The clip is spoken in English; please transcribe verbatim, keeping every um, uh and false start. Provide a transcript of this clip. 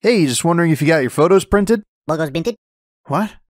Hey, just wondering if you got your photos printed? Bogos binted? What?